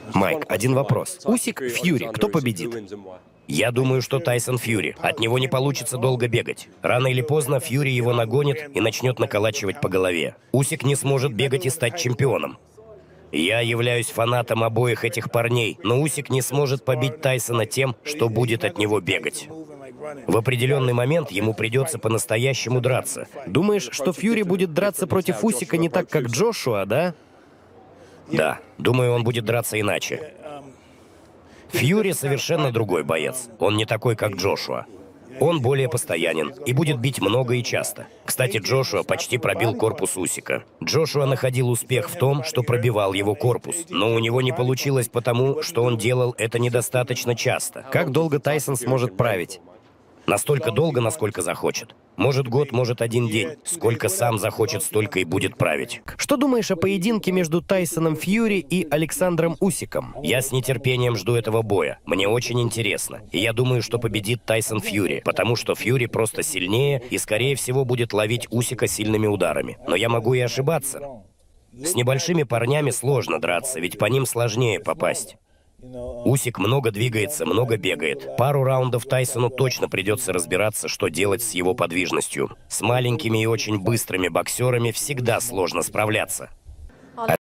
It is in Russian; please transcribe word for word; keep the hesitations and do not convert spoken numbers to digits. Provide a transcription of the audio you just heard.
Майк, один вопрос. Усик, Фьюри, кто победит? Я думаю, что Тайсон Фьюри. От него не получится долго бегать. Рано или поздно Фьюри его нагонит и начнет наколачивать по голове. Усик не сможет бегать и стать чемпионом. Я являюсь фанатом обоих этих парней, но Усик не сможет побить Тайсона тем, что будет от него бегать. В определенный момент ему придется по-настоящему драться. Думаешь, что Фьюри будет драться против Усика не так, как Джошуа, да? Да, думаю, он будет драться иначе. Фьюри совершенно другой боец. Он не такой, как Джошуа. Он более постоянен и будет бить много и часто. Кстати, Джошуа почти пробил корпус Усика. Джошуа находил успех в том, что пробивал его корпус, но у него не получилось потому, что он делал это недостаточно часто. Как долго Тайсон сможет править? Настолько долго, насколько захочет. Может год, может один день. Сколько сам захочет, столько и будет править. Что думаешь о поединке между Тайсоном Фьюри и Александром Усиком? Я с нетерпением жду этого боя. Мне очень интересно. И я думаю, что победит Тайсон Фьюри, потому что Фьюри просто сильнее и, скорее всего, будет ловить Усика сильными ударами. Но я могу и ошибаться. С небольшими парнями сложно драться, ведь по ним сложнее попасть. Усик много двигается, много бегает. Пару раундов Тайсону точно придется разбираться, что делать с его подвижностью. С маленькими и очень быстрыми боксерами всегда сложно справляться.